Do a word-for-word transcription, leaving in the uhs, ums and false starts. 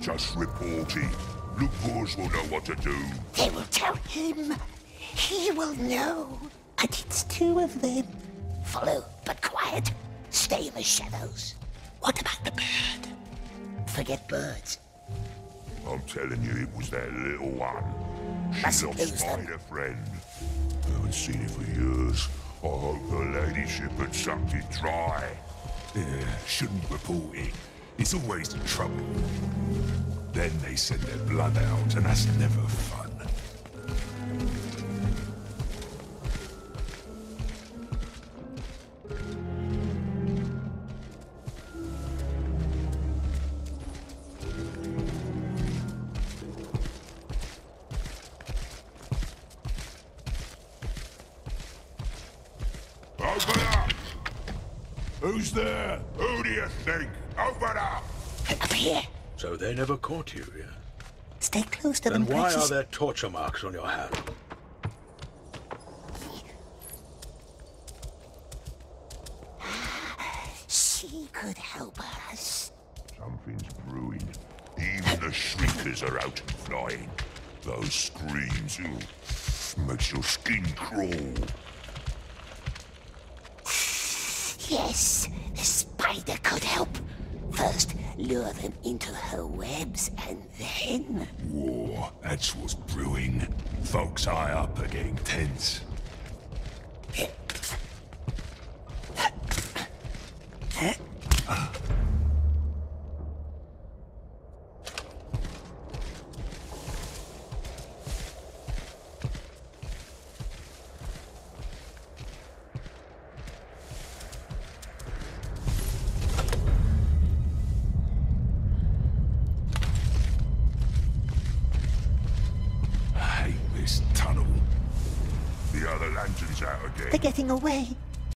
just reporting. Look, boys will know what to do. They will tell him. He will know. And it's two of them. Follow, but quiet. Stay in the shadows. What about the bird? Forget birds. I'm telling you, it was that little one. She Must lost lose them. quite a friend. I haven't seen it for years. I hope her ladyship had sucked it dry. Yeah, shouldn't report it. It's always the trouble. Then they send their blood out, and that's never fun. Open up! Who's there? Who do you think? Open up! Up here. So they never caught you, yeah? Stay close to Then them, why Precious. are there torture marks on your hand? She could help us. Something's brewing. Even the shriekers are out and flying. Those screams, ooh, makes your skin crawl. Yes, the spider could help. First, lure them into her webs, and then... War, that's what's brewing. Folks high up are getting tense. I hate this tunnel. The other lantern's out again. They're getting away.